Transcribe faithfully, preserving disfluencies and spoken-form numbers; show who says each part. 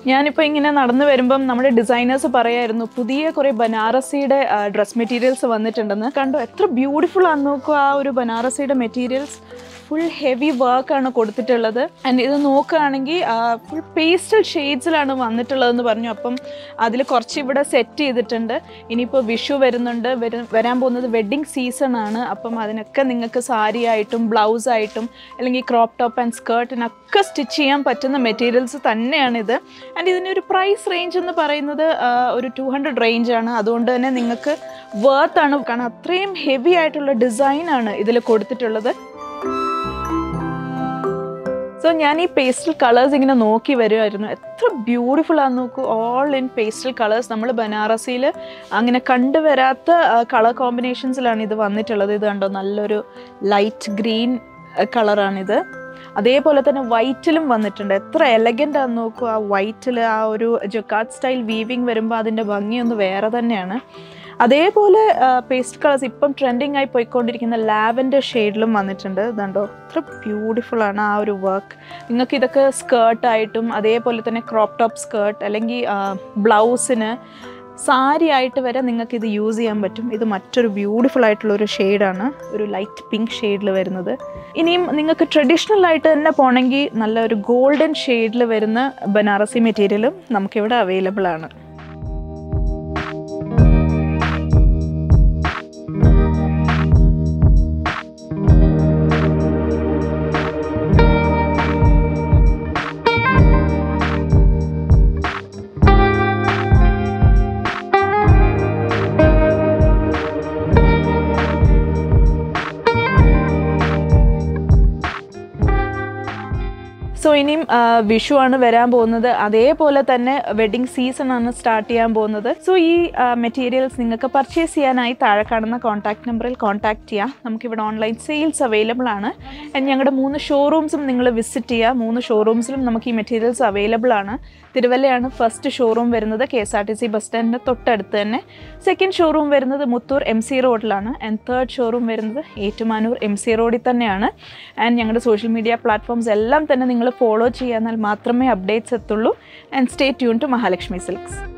Speaker 1: ഞാനിപ്പോൾ ഇങ്ങനെ നടന്നു വരുമ്പം നമ്മുടെ ഡിസൈനേഴ്സ് പറയായിരുന്നു പുതിയ കുറേ ബനാറസിയുടെ ഡ്രസ് മെറ്റീരിയൽസ് വന്നിട്ടുണ്ടെന്ന്. കണ്ടോ എത്ര ബ്യൂട്ടിഫുൾ ആണെന്ന് നോക്കുക. ആ ഒരു ബനാറസിയുടെ മെറ്റീരിയൽസ് ഫുൾ ഹെവി വർക്കാണ് കൊടുത്തിട്ടുള്ളത്. ആൻഡ് ഇത് നോക്കുകയാണെങ്കിൽ ഫുൾ പേസ്റ്റൽ ഷെയ്ഡ്സിലാണ് വന്നിട്ടുള്ളതെന്ന് പറഞ്ഞു. അപ്പം അതിൽ കുറച്ച് ഇവിടെ സെറ്റ് ചെയ്തിട്ടുണ്ട്. ഇനിയിപ്പോൾ വിഷു വരുന്നുണ്ട്, വരാൻ പോകുന്നത് വെഡ്ഡിങ് സീസൺ ആണ്. അപ്പം അതിനൊക്കെ നിങ്ങൾക്ക് സാരി ആയിട്ടും ബ്ലൗസായിട്ടും അല്ലെങ്കിൽ ക്രോപ്പ് ടോപ്പ് ആൻഡ് സ്കേർട്ടിനൊക്കെ സ്റ്റിച്ച് ചെയ്യാൻ പറ്റുന്ന മെറ്റീരിയൽസ് തന്നെയാണിത്. ആൻഡ് ഇതിനൊരു പ്രൈസ് റേഞ്ച് എന്ന് പറയുന്നത് ഒരു ടു ഹൺഡ്രഡ് റേഞ്ചാണ്. അതുകൊണ്ട് തന്നെ നിങ്ങൾക്ക് വേർത്താണ്. കാരണം അത്രയും ഹെവി ആയിട്ടുള്ള ഡിസൈനാണ് ഇതിൽ കൊടുത്തിട്ടുള്ളത്. സോ ഞാൻ ഈ പേസ്റ്റൽ കളേഴ്സ് ഇങ്ങനെ നോക്കി വരുമായിരുന്നു. എത്ര ബ്യൂട്ടിഫുൾ ആണെന്ന് നോക്കൂ. All in pastel colours. നമ്മൾ ബനാറസിയിൽ അങ്ങനെ കണ്ടുവരാത്ത കളർ കോമ്പിനേഷൻസിലാണ് ഇത് വന്നിട്ടുള്ളത്. ഇത് കണ്ടോ, നല്ലൊരു ലൈറ്റ് ഗ്രീൻ കളറാണിത്. അതേപോലെ തന്നെ വൈറ്റിലും വന്നിട്ടുണ്ട്. എത്ര എലഗൻ്റ് ആണെന്ന് നോക്കൂ. ആ വൈറ്റിൽ ആ ഒരു ജൊക്കാർഡ് സ്റ്റൈൽ വീവിങ് വരുമ്പോൾ അതിൻ്റെ ഭംഗിയൊന്ന് വേറെ തന്നെയാണ്. അതേപോലെ പേസ്റ്റ് കളേഴ്സ് ഇപ്പം ട്രെൻഡിങ് ആയി പോയിക്കൊണ്ടിരിക്കുന്ന ലാവൻഡർ ഷെയ്ഡിലും വന്നിട്ടുണ്ട്. ഇതുണ്ടോ, അത്ര ബ്യൂട്ടിഫുള്ളാണ് ആ ഒരു വർക്ക്. നിങ്ങൾക്ക് ഇതൊക്കെ സ്കേർട്ടായിട്ടും അതേപോലെ തന്നെ ക്രോപ്പ് ടോപ്പ് സ്കേർട്ട് അല്ലെങ്കിൽ ബ്ലൗസിന് സാരി ആയിട്ട് വരെ നിങ്ങൾക്ക് ഇത് യൂസ് ചെയ്യാൻ പറ്റും. ഇത് മറ്റൊരു ബ്യൂട്ടിഫുൾ ആയിട്ടുള്ളൊരു ഷെയ്ഡാണ്, ഒരു ലൈറ്റ് പിങ്ക് ഷെയ്ഡിൽ വരുന്നത്. ഇനിയും നിങ്ങൾക്ക് ട്രഡീഷണൽ ആയിട്ട് തന്നെ പോകണമെങ്കിൽ നല്ല ഒരു ഗോൾഡൻ ഷെയ്ഡിൽ വരുന്ന ബനാറസി മെറ്റീരിയലും നമുക്കിവിടെ അവൈലബിൾ ആണ്. സോ ഇനിയും വിഷു ആണ് വരാൻ പോകുന്നത്. അതേപോലെ തന്നെ വെഡ്ഡിങ് സീസൺ ആണ് സ്റ്റാർട്ട് ചെയ്യാൻ പോകുന്നത്. സോ ഈ മെറ്റീരിയൽസ് നിങ്ങൾക്ക് പർച്ചേസ് ചെയ്യാനായി താഴെ കാണുന്ന കോൺടാക്ട് നമ്പറിൽ കോൺടാക്ട് ചെയ്യാം. നമുക്കിവിടെ ഓൺലൈൻ സെയിൽസ് അവൈലബിൾ ആണ്. ഞങ്ങളുടെ മൂന്ന് ഷോറൂംസും നിങ്ങൾ വിസിറ്റ് ചെയ്യുക. മൂന്ന് ഷോറൂംസിലും നമുക്ക് ഈ മെറ്റീരിയൽസ് അവൈലബിൾ ആണ്. തിരുവല്ലയാണ് ഫസ്റ്റ് ഷോറൂം വരുന്നത്, K S R T C bus സ്റ്റാൻഡിൻ്റെ തൊട്ടടുത്ത് തന്നെ. സെക്കൻഡ് ഷോറൂം വരുന്നത് മുത്തൂർ എം സി റോഡിലാണ്. ആൻഡ് തേർഡ് ഷോറൂം വരുന്നത് ഏറ്റുമാനൂർ എം സി റോഡിൽ തന്നെയാണ്. ആൻഡ് ഞങ്ങളുടെ സോഷ്യൽ മീഡിയ പ്ലാറ്റ്ഫോംസ് എല്ലാം തന്നെ നിങ്ങൾ ഫോളോ ചെയ്യാന്നാൽ മാത്രമേ അപ്ഡേറ്റ്സ് എത്തുള്ളൂ. And stay tune to Mahalakshmi silks.